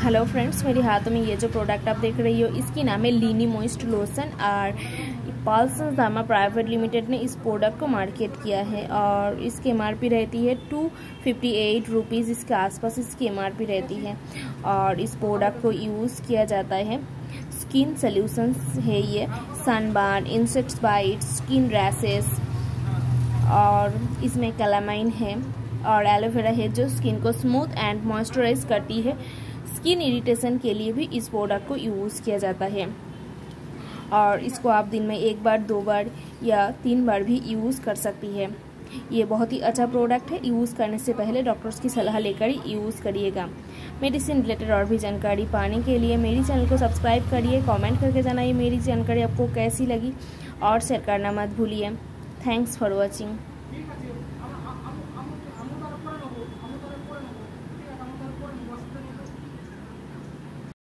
Hello friends, मेरे हाथों में ये जो प्रोडक्ट आप देख रही हो इसकी नाम है लीनी मॉइस्ट लोशन और पल्सन धामा प्राइवेट लिमिटेड ने इस प्रोडक्ट को मार्केट किया है और इसकी एमआरपी रहती है 258 रुपीज़। इसके आसपास इसकी एमआरपी रहती है और इस प्रोडक्ट को यूज़ किया जाता है। स्किन सॉल्यूशंस है ये, sunburn, insect bite, skin rashes और इसमें कैलामाइन है और एलोवेरा है जो स्किन को स्मूथ एंड मॉइस्चराइज करती है। स्किन इरिटेशन के लिए भी इस प्रोडक्ट को यूज़ किया जाता है और इसको आप दिन में 1 बार 2 बार या 3 बार भी यूज़ कर सकती है। ये बहुत ही अच्छा प्रोडक्ट है। यूज़ करने से पहले डॉक्टर्स की सलाह लेकर ही यूज़ करिएगा। मेडिसिन रिलेटेड और भी जानकारी पाने के लिए मेरी चैनल को सब्सक्राइब करिए, कमेंट करके जानाइए मेरी जानकारी आपको कैसी लगी और शेयर करना मत भूलिए। Thanks for watching.